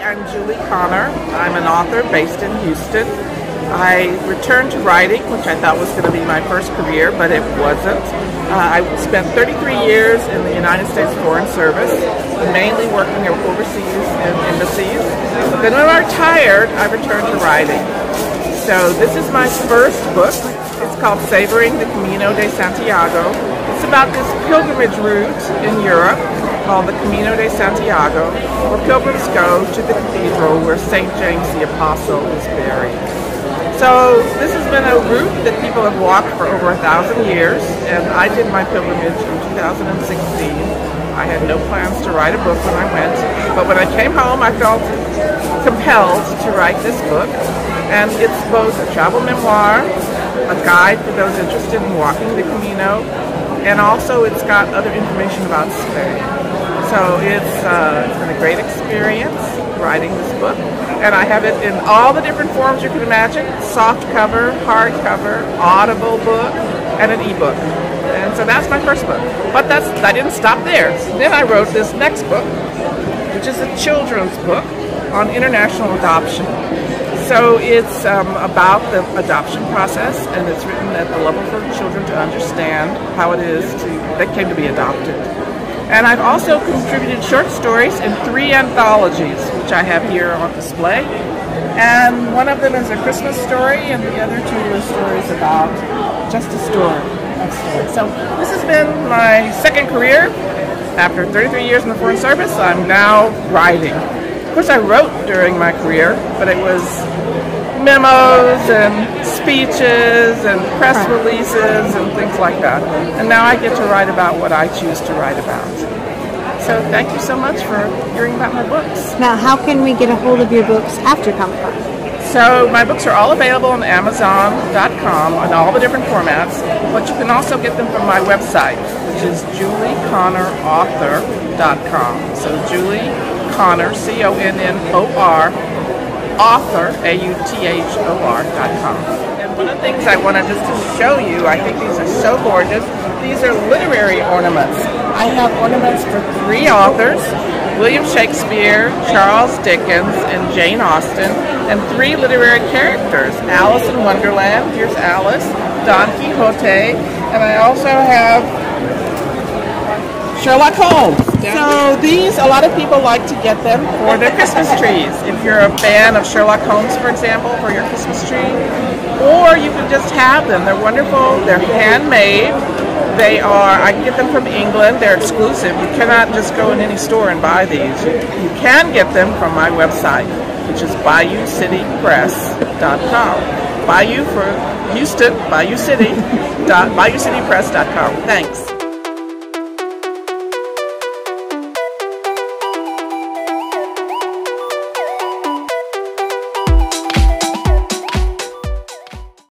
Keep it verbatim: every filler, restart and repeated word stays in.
I'm Julie Connor. I'm an author based in Houston. I returned to writing, which I thought was going to be my first career, but it wasn't. Uh, I spent thirty-three years in the United States Foreign Service, mainly working overseas in embassies. Then when I retired, I returned to writing. So this is my first book. It's called Savoring the Camino de Santiago. It's about this pilgrimage route in Europe called the Camino de Santiago, where pilgrims go to the cathedral where Saint James the Apostle is buried. So this has been a route that people have walked for over a thousand years, and I did my pilgrimage in two thousand sixteen. I had no plans to write a book when I went, but when I came home I felt compelled to write this book, and it's both a travel memoir, a guide for those interested in walking the Camino, and also it's got other information about Spain. So it's, uh, it's been a great experience writing this book, and I have it in all the different forms you can imagine: soft cover, hardcover, audible book, and an ebook. And so that's my first book. But that's I didn't stop there. Then I wrote this next book, which is a children's book on international adoption. So it's um, about the adoption process, and it's written at the level for children to understand how it is to they came to be adopted. And I've also contributed short stories in three anthologies, which I have here on display. And one of them is a Christmas story, and the other two are stories about just a story. A story. So this has been my second career. After thirty-three years in the Foreign Service, I'm now writing. Of course, I wrote during my career, but it was memos and speeches and press releases and things like that. And now I get to write about what I choose to write about. So thank you so much for hearing about my books. Now, how can we get a hold of your books after Comic-Con? So my books are all available on Amazon dot com in all the different formats, but you can also get them from my website, which is Julie Connor Author dot com. So Julie Connor, C O N N O R, Author, A U T H O R dot com. And one of the things I wanted just to show you, I think these are so gorgeous, these are literary ornaments. I have ornaments for three authors: William Shakespeare, Charles Dickens, and Jane Austen, and three literary characters: Alice in Wonderland, here's Alice, Don Quixote, and I also have Sherlock Holmes. So these, a lot of people like to get them for their Christmas trees. If you're a fan of Sherlock Holmes, for example, for your Christmas tree, or you can just have them. They're wonderful. They're handmade. They are, I can get them from England. They're exclusive. You cannot just go in any store and buy these. You, you can get them from my website, which is Bayou City Press dot com. Bayou for Houston, Bayou City, dot, Bayou City Press dot com. Thanks.